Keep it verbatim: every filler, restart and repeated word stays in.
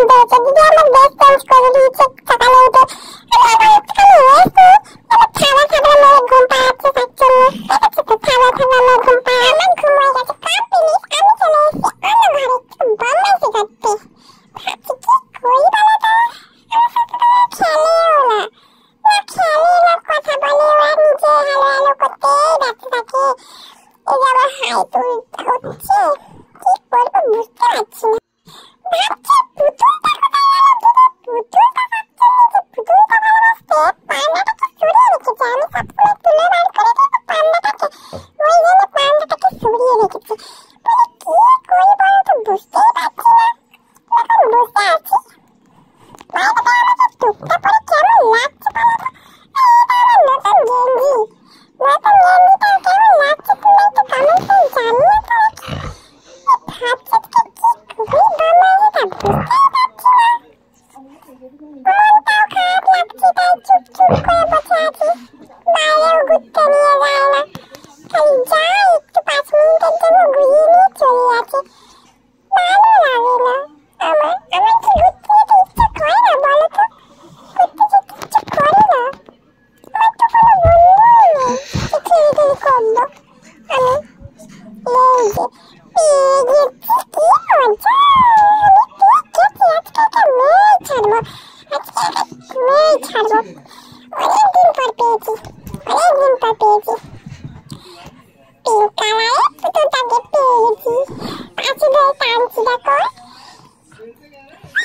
উঠে গেছে, দিদি আমার ড্রেস চেঞ্জ করে দিয়েছে সকালে উঠে। আমি আবার একটুখানি রেস্ট নিই, আমার থালা থালা মেয়ে ঘুম পাড়াচ্ছে তার জন্য, দেখেছো তো থালা থালা মেয়ে ঘুম পাড়া। আমার ঘুম হয়ে গেছে কমপ্লিট, আমি চলে এসেছি অন্য ঘরে একটু বদমাইশি করতে। ভাবছি কি করি বলো তো, আমার সাথে তো খেলেও না, না খেলে না কথা বলে, ওরা নিজে হ্যালো হ্যালো করতেই ব্যস্ত থাকে। এই যে আমার হাইট হচ্ছে, কি করবো বুঝতে পারছি না। ভাবছি পুতুলটা কোথায় গেল, দিদি পুতুলটা ভাবছি নিজে পুতুলটা ভালোবাসতে পান্ডাটাকে সরিয়ে রেখেছে। আমি সবসময় তুলে বার করে দিই তো পান্ডাটাকে, ওই জন্য পান্ডাটাকে সরিয়ে রেখেছে। বলে কি করি বলো তো বুঝতেই পারছি না। এখন বসে আছি, বাইরেটা আমাকে টুকটা পরে কেমন লাগছে বলো তো। এইটা আমার নতুন গেঞ্জি, নতুন গেঞ্জিটা কেমন লাগছে তুমি একটু কমেন্টে জানিয়ে তো। ভাবছি কি করি বদমাইশিটা বুঝতেই পারছি না, মনটাও খারাপ লাগছে, তাই চুপ চুপ করে বসে আছি। বাইরেও ঘুরতে নিয়ে যায় না, খালি যাই একটু পাঁচ মিনিটের জন্য ঘুরিয়ে নিয়ে চলে আসে। ভালো লাগে না আমার, আমার কি ঘুরতে যেতে ইচ্ছে করে না বলো তো, ঘুরতে যেতে ইচ্ছে করে না। আমার তো কোনো বন্ধু নেই যে খেলি খেলি করবো। আমি এই যে পেয়ে গেছি, কি মজা, আমি পেয়ে গেছি। আজকে একটা মেয়ে ছাড়বো, আজকে একটা মেয়ে ছাড়বো। অনেকদিন পর পেয়েছি, অনেকদিন পর পেয়েছি। পিঙ্ক কালারের পুতুলটাকে পেয়ে গেছি, পাশে ধরে টানছি দেখো।